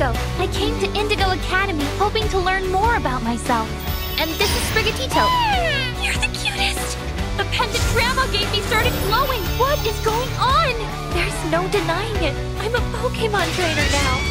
Liko. I came to Indigo Academy hoping to learn more about myself. And this is Sprigatito. You're the cutest! The pendant Grandma gave me started glowing. What is going on? There's no denying it. I'm a Pokémon trainer now.